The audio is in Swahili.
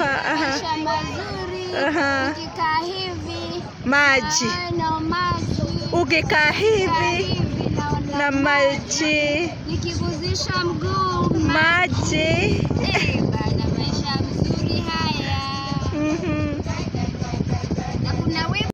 Maisha mazuri. Ukikaa hivi. Maji. Na maji. Ukikaa hivi. Na maji. Nikiguzisha mguu. Maji.